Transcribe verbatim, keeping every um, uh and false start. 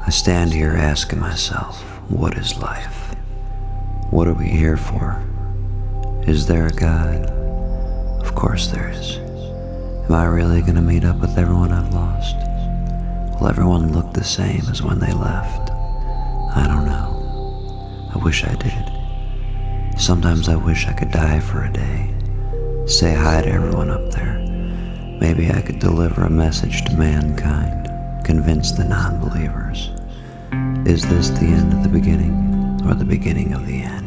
I stand here asking myself, what is life? What are we here for? Is there a God? Of course there is. Am I really gonna meet up with everyone I've lost? Will everyone look the same as when they left? I don't know. I wish I did. Sometimes I wish I could die for a day. Say hi to everyone up there. Maybe I could deliver a message to mankind, convince the non-believers. Is this the end of the beginning, or the beginning of the end?